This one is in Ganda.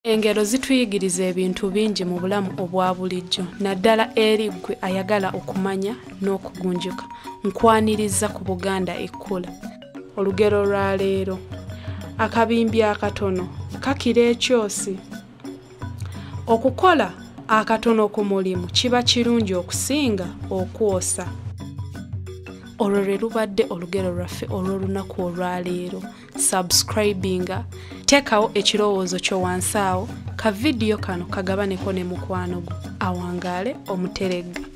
Engero zituyigiriza ebintu bingi mu bulamu obwa bulijjo naddala eri ggwe ayagala okumanya n'okugunjuka. Nkwaniriza ku Buganda Ekkula. Olugero lwa leero. Akabimbi akatono kakira ekyosi. Okukola akatono ku mulimu kiba kirungi okusinga okwosa. Olwo lwe lubadde olugero lwaffe olw'olunaku olwaleero. Subscribinga, teekawo ekirowoozo kyo wansi awo, ka vidiyo kano kagabaneko ne mukwano gwo awangaale omuterega.